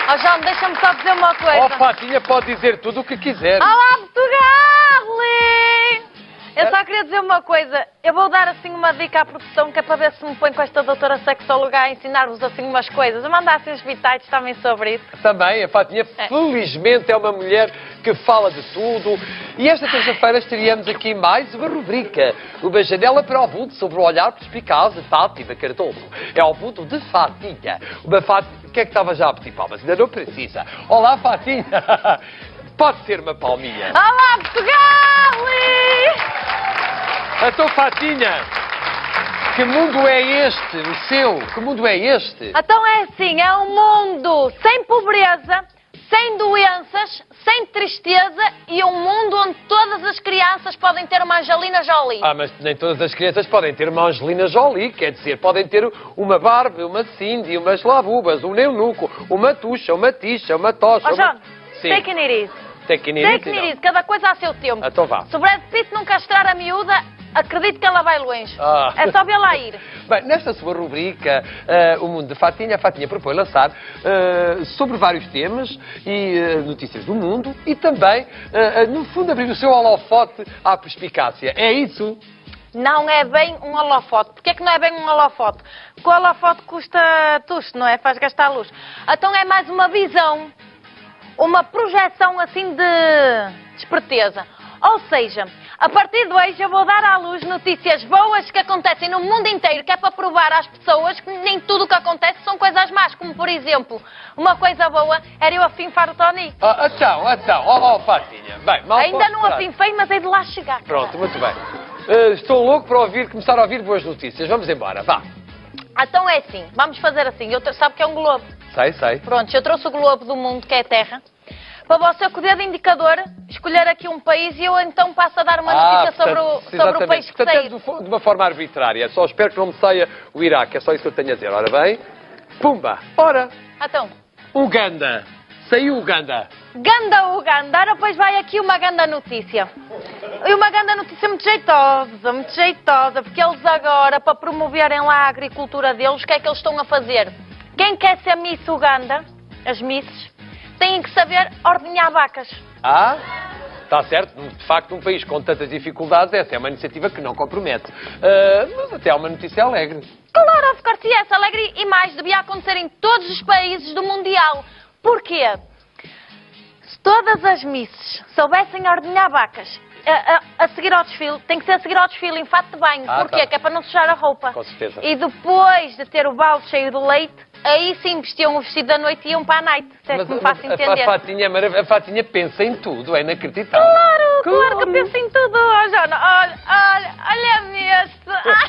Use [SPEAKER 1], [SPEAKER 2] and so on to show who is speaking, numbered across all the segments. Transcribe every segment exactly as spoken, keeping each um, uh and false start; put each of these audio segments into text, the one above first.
[SPEAKER 1] Oh, João, deixa-me só dizer uma coisa.
[SPEAKER 2] Oh, Fatinha, pode dizer tudo o que quiser.
[SPEAKER 1] Olá, Portugal! Eu só queria dizer uma coisa. Eu vou dar assim uma dica à produção, que é para ver se me põe com esta doutora sexóloga a ensinar-vos assim umas coisas. Eu mandar assim uns bitites também sobre isso.
[SPEAKER 2] Também, a Fatinha,
[SPEAKER 1] É.
[SPEAKER 2] felizmente, é uma mulher que fala de tudo. E esta terça-feira estaríamos aqui mais uma rubrica. Uma janela para o mundo sobre o olhar perspicaz de Fátima Cardoso. É o mundo de Fatinha. Uma Fatinha... O que é que estava já a pedir palmas? Ainda não precisa. Olá, Fatinha. Pode ser uma palminha.
[SPEAKER 1] Olá, Portugal!
[SPEAKER 2] Então, Fatinha, que mundo é este, o seu? Que mundo é este?
[SPEAKER 1] Então é assim, é um mundo sem pobreza, sem doenças, sem tristeza e um mundo onde todas as crianças podem ter uma Angelina Jolie.
[SPEAKER 2] Ah, mas nem todas as crianças podem ter uma Angelina Jolie, quer dizer, podem ter uma Barbie, uma Cindy, umas Labubas, um Neunuco, uma Tuxa, uma Tixa, uma Tocha...
[SPEAKER 1] Ó, João,
[SPEAKER 2] uma... Sim.
[SPEAKER 1] take it easy.
[SPEAKER 2] Take it
[SPEAKER 1] Take
[SPEAKER 2] easy,
[SPEAKER 1] it easy, cada coisa a seu tempo.
[SPEAKER 2] Então vá.
[SPEAKER 1] Se o Brad Pitt não castrar a miúda, acredito que ela vai longe.
[SPEAKER 2] Ah.
[SPEAKER 1] É só vê-la ir.
[SPEAKER 2] Bem, nesta sua rubrica, eh, O Mundo de Fatinha, a Fatinha propõe lançar eh, sobre vários temas e eh, notícias do mundo e também, eh, no fundo, abrir o seu holofote à perspicácia. É isso?
[SPEAKER 1] Não é bem um holofote. Porquê que não é bem um holofote? Porque o holofote custa tusto, não é? Faz gastar luz. Então é mais uma visão, uma projeção assim de esperteza. Ou seja, a partir de hoje eu vou dar à luz notícias boas que acontecem no mundo inteiro, que é para provar às pessoas que nem tudo o que acontece são coisas más. Como, por exemplo, uma coisa boa era eu afinfar o Tony.
[SPEAKER 2] Ah, então, então, oh, oh Fatinha. Bem, mal
[SPEAKER 1] Ainda
[SPEAKER 2] posso
[SPEAKER 1] não
[SPEAKER 2] esperar.
[SPEAKER 1] afinfei, mas hei de lá chegar.
[SPEAKER 2] Pronto, muito bem. Eh, estou louco para ouvir, começar a ouvir boas notícias. Vamos embora, vá.
[SPEAKER 1] Então é assim, vamos fazer assim. Eu tra- sabe que é um globo.
[SPEAKER 2] Sei, sei.
[SPEAKER 1] Pronto, eu trouxe o globo do mundo, que é a Terra, para você, com o dedo indicador, escolher aqui um país e eu então passo a dar uma
[SPEAKER 2] Ah,
[SPEAKER 1] notícia sobre,
[SPEAKER 2] portanto,
[SPEAKER 1] o, sobre o
[SPEAKER 2] exatamente.
[SPEAKER 1] país que
[SPEAKER 2] Portanto, é
[SPEAKER 1] sair.
[SPEAKER 2] de fo- de uma forma arbitrária. Só espero que não me saia o Iraque. É só isso que eu tenho a dizer. Ora bem. Pumba. Ora.
[SPEAKER 1] Então,
[SPEAKER 2] Uganda. Saiu Uganda.
[SPEAKER 1] ganda Uganda, ora pois vai aqui uma ganda notícia. E uma ganda notícia muito jeitosa, muito jeitosa, porque eles agora, para promoverem lá a agricultura deles, o que é que eles estão a fazer? Quem quer ser Miss Uganda, as Misses, têm que saber ordenhar vacas.
[SPEAKER 2] Ah? Está certo. De facto, um país com tantas dificuldades, essa é uma iniciativa que não compromete. Ah, mas até há uma notícia alegre.
[SPEAKER 1] Claro, of course, yes, alegre e mais devia acontecer em todos os países do Mundial. Porquê? Se todas as misses soubessem ordenhar vacas a, a- a seguir ao desfile, tem que ser a seguir ao desfile em fato de banho.
[SPEAKER 2] Ah,
[SPEAKER 1] Porquê?
[SPEAKER 2] tá.
[SPEAKER 1] Que é para não sujar a roupa.
[SPEAKER 2] Com certeza.
[SPEAKER 1] E depois de ter o balde cheio de leite, aí sim vestiam o vestido da noite e iam para a night. Se é que me faço
[SPEAKER 2] a, a,
[SPEAKER 1] entender.
[SPEAKER 2] a, Fatinha é marav- a Fatinha pensa em tudo. É inacreditável.
[SPEAKER 1] Claro, claro que eu penso em tudo, oh, Joana. Olha, olha, olha-me este.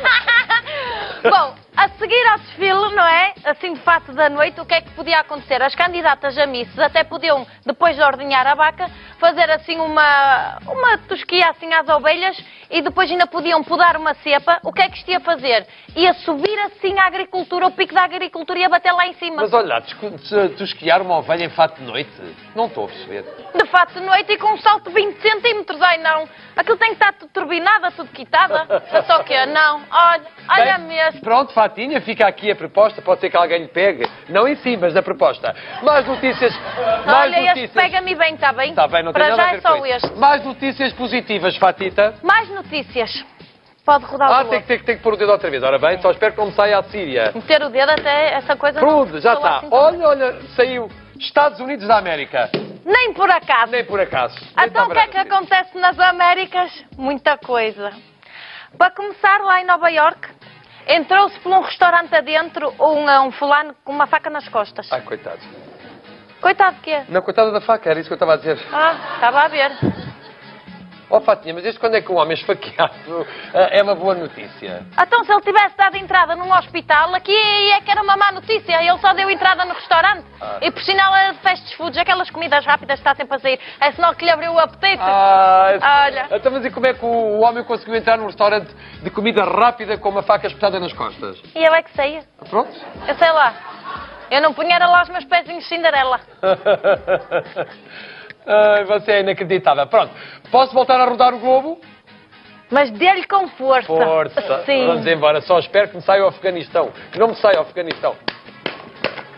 [SPEAKER 1] Bom, a seguir ao desfile, não é? Assim, de fato da noite, o que é que podia acontecer? As candidatas a misses até podiam, depois de ordenhar a vaca, fazer assim uma, uma tosquia assim às ovelhas e depois ainda podiam podar uma cepa. O que é que isto ia fazer? Ia subir assim a agricultura, o pico da agricultura ia bater lá em cima.
[SPEAKER 2] Mas olha, tu esquiar uma ovelha em fato de noite? Não estou a perceber.
[SPEAKER 1] De fato de noite e com um salto de vinte centímetros. Ai não, aquilo tem que estar tudo turbinado, tudo quitada. É só o quê? Não, olha, olha
[SPEAKER 2] Bem,
[SPEAKER 1] mesmo.
[SPEAKER 2] Pronto, Fatinha, fica aqui a proposta. Pode ser que alguém lhe pegue. Não em si, mas na proposta. Mais notícias. Mais
[SPEAKER 1] Olha, este
[SPEAKER 2] notícias.
[SPEAKER 1] pega-me bem, está bem?
[SPEAKER 2] Está bem, não tem
[SPEAKER 1] Para
[SPEAKER 2] nada a
[SPEAKER 1] já
[SPEAKER 2] ver
[SPEAKER 1] é só
[SPEAKER 2] com isso.
[SPEAKER 1] este.
[SPEAKER 2] Mais notícias positivas, Fatita.
[SPEAKER 1] Mais notícias. Pode rodar
[SPEAKER 2] Ah,
[SPEAKER 1] o
[SPEAKER 2] tem que, tem, que, tem que pôr o dedo outra vez. Ora bem, só espero que não me saia a Síria.
[SPEAKER 1] Meter o dedo até essa coisa...
[SPEAKER 2] Pronto,
[SPEAKER 1] não
[SPEAKER 2] já
[SPEAKER 1] soa
[SPEAKER 2] está.
[SPEAKER 1] assim tão-
[SPEAKER 2] Olha, olha, saiu. Estados Unidos da América.
[SPEAKER 1] Nem por acaso.
[SPEAKER 2] Nem por acaso. Nem
[SPEAKER 1] Então o que é que
[SPEAKER 2] estava nada disso.
[SPEAKER 1] acontece nas Américas? Muita coisa. Para começar, lá em Nova York, entrou-se por um restaurante adentro um, um fulano com uma faca nas costas.
[SPEAKER 2] Ai, coitado.
[SPEAKER 1] Coitado de quê?
[SPEAKER 2] Não, coitada da faca, era isso que eu estava a dizer.
[SPEAKER 1] Ah, estava a ver.
[SPEAKER 2] Oh, Fatinha, mas desde quando é que um homem esfaqueado ah, é uma boa notícia?
[SPEAKER 1] Então, se ele tivesse dado entrada num hospital, aqui é que era uma má notícia. Ele só deu entrada no restaurante.
[SPEAKER 2] Ah.
[SPEAKER 1] E por sinal era de fast foods, aquelas comidas rápidas que está sempre a sair. É sinal que lhe abriu o apetite.
[SPEAKER 2] Ah,
[SPEAKER 1] Olha.
[SPEAKER 2] Então, mas e como é que o homem conseguiu entrar num restaurante de comida rápida com uma faca espetada nas costas?
[SPEAKER 1] E eu é que saía.
[SPEAKER 2] Pronto.
[SPEAKER 1] Eu sei lá. Eu não punha era lá os meus pezinhos de Cinderela.
[SPEAKER 2] Ai, você é inacreditável. Pronto. Posso voltar a rodar o globo?
[SPEAKER 1] Mas dê-lhe com força.
[SPEAKER 2] Força.
[SPEAKER 1] Sim.
[SPEAKER 2] Vamos embora. Só espero que me saia o Afeganistão. Que não me saia o Afeganistão.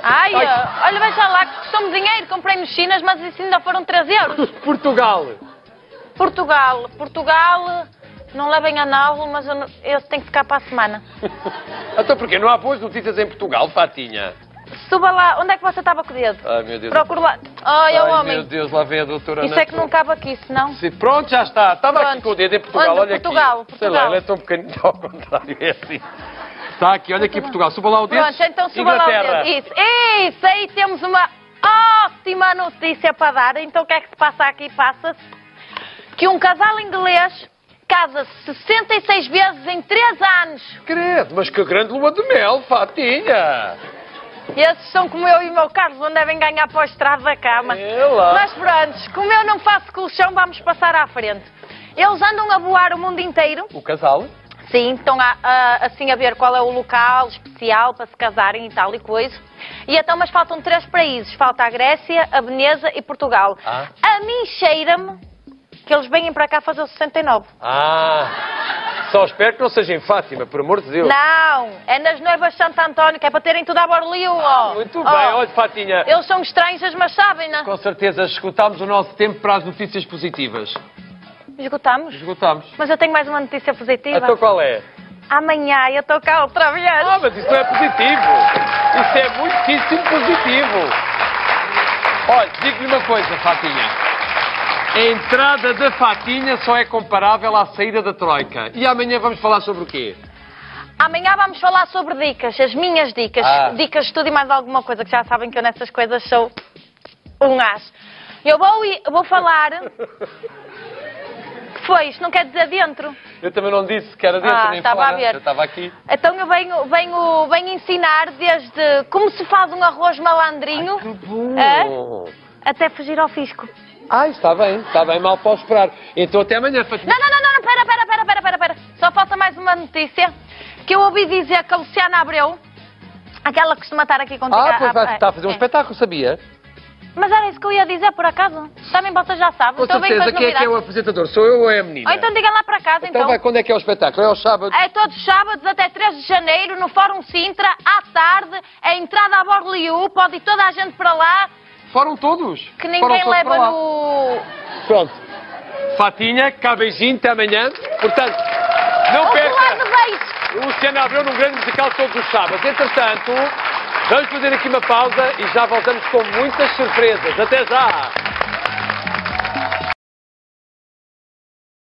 [SPEAKER 1] Ai,
[SPEAKER 2] Ai.
[SPEAKER 1] olha, veja lá que custou-me dinheiro, comprei nos Chinas, mas isso ainda foram três euros.
[SPEAKER 2] Portugal.
[SPEAKER 1] Portugal, Portugal, não levem a nabo, mas eu, não- eu tenho que ficar para a semana.
[SPEAKER 2] Então porquê? Não há boas notícias em Portugal, Fatinha?
[SPEAKER 1] Suba lá, onde é que você estava com o dedo?
[SPEAKER 2] Ai, meu Deus.
[SPEAKER 1] Procure lá. Ai, é o
[SPEAKER 2] Ai,
[SPEAKER 1] homem.
[SPEAKER 2] meu Deus, lá vem a doutora
[SPEAKER 1] Isso
[SPEAKER 2] Ana
[SPEAKER 1] é que não cabe aqui, senão.
[SPEAKER 2] Sim, pronto, já está. Estava aqui
[SPEAKER 1] Pronto.
[SPEAKER 2] com o dedo em Portugal,
[SPEAKER 1] Onde?
[SPEAKER 2] olha
[SPEAKER 1] Portugal,
[SPEAKER 2] aqui. Sei
[SPEAKER 1] Portugal.
[SPEAKER 2] lá, ele é tão pequenino, ao contrário, é assim. Está aqui, olha aqui Portugal. Suba lá o dedo.
[SPEAKER 1] Pronto, então suba lá o
[SPEAKER 2] Inglaterra.
[SPEAKER 1] dedo. Isso, isso, aí temos uma ótima notícia para dar. Então o que é que se passa aqui? Passa-se que um casal inglês casa-se sessenta e seis vezes em três anos.
[SPEAKER 2] Credo, mas que grande lua de mel, Fatinha.
[SPEAKER 1] E esses são como eu e o meu Carlos, onde devem ganhar para o estrado da cama.
[SPEAKER 2] É lá.
[SPEAKER 1] Mas pronto, como eu não faço colchão, vamos passar à frente. Eles andam a voar o mundo inteiro.
[SPEAKER 2] O casal?
[SPEAKER 1] Sim, estão a, a- assim a ver qual é o local especial para se casarem e tal e coisa. E então, mas faltam três países. Falta a Grécia, a Veneza e Portugal.
[SPEAKER 2] Ah.
[SPEAKER 1] A mim cheira-me que eles vêm para cá fazer o sessenta e nove.
[SPEAKER 2] Ah, só espero que não seja em Fátima, por amor de Deus.
[SPEAKER 1] Não, é nas noivas de Santo António, que é para terem tudo a borlio. ó.
[SPEAKER 2] Muito
[SPEAKER 1] Ó,
[SPEAKER 2] bem, olha, Fatinha.
[SPEAKER 1] Eles são estranhos, mas sabem, não?
[SPEAKER 2] Com certeza esgotámos o nosso tempo para as notícias positivas.
[SPEAKER 1] Esgotamos?
[SPEAKER 2] Esgotámos.
[SPEAKER 1] Mas eu tenho mais uma notícia positiva.
[SPEAKER 2] Então qual é?
[SPEAKER 1] Amanhã eu estou cá outra vez.
[SPEAKER 2] Ah, mas isso não é positivo. Isso é muitíssimo positivo. Olha, digo-lhe uma coisa, Fatinha. A entrada da Fatinha só é comparável à saída da Troika. E amanhã vamos falar sobre o quê?
[SPEAKER 1] Amanhã vamos falar sobre dicas, as minhas dicas.
[SPEAKER 2] Ah.
[SPEAKER 1] Dicas de tudo e mais alguma coisa, que já sabem que eu nessas coisas sou um as. Eu vou, ir- eu vou falar... que foi? Isto não quer dizer dentro.
[SPEAKER 2] Eu também não disse que era dentro
[SPEAKER 1] Ah,
[SPEAKER 2] nem
[SPEAKER 1] estava
[SPEAKER 2] fora.
[SPEAKER 1] a ver.
[SPEAKER 2] Eu estava aqui.
[SPEAKER 1] Então eu venho, venho, venho ensinar desde como se faz um arroz malandrinho
[SPEAKER 2] Bom.
[SPEAKER 1] até fugir ao fisco.
[SPEAKER 2] Ai, está bem, está bem, mal posso esperar. Então até amanhã, Fatinha.
[SPEAKER 1] Não, não, não, não, não, pera, pera, pera, pera, pera, pera. Só falta mais uma notícia que eu ouvi dizer que a Luciana Abreu, aquela que costuma estar aqui contigo...
[SPEAKER 2] Ah, pois
[SPEAKER 1] a-
[SPEAKER 2] vai estar a fazer um
[SPEAKER 1] é.
[SPEAKER 2] espetáculo, sabia?
[SPEAKER 1] Mas era isso que eu ia dizer, por acaso. Também vocês já sabem.
[SPEAKER 2] Com
[SPEAKER 1] Então vem
[SPEAKER 2] certeza,
[SPEAKER 1] com as
[SPEAKER 2] quem é que é o
[SPEAKER 1] novidades.
[SPEAKER 2] apresentador? Sou eu ou é a menina?
[SPEAKER 1] Ou então diga lá para casa,
[SPEAKER 2] Então
[SPEAKER 1] então.
[SPEAKER 2] vai, quando é que é o espetáculo? É ao sábado?
[SPEAKER 1] É todos os sábados até três de janeiro, no Fórum Sintra, à tarde, a entrada a Borliu, pode ir toda a gente para lá,
[SPEAKER 2] Foram todos.
[SPEAKER 1] que
[SPEAKER 2] Foram
[SPEAKER 1] ninguém
[SPEAKER 2] todos
[SPEAKER 1] leva
[SPEAKER 2] para lá.
[SPEAKER 1] no...
[SPEAKER 2] Pronto. Fatinha, cá beijinho, até amanhã. Portanto, não
[SPEAKER 1] Ou do
[SPEAKER 2] perca
[SPEAKER 1] lado de beijo.
[SPEAKER 2] o Luciano Abreu num grande musical todos os sábados. Entretanto, vamos fazer aqui uma pausa e já voltamos com muitas surpresas. Até já!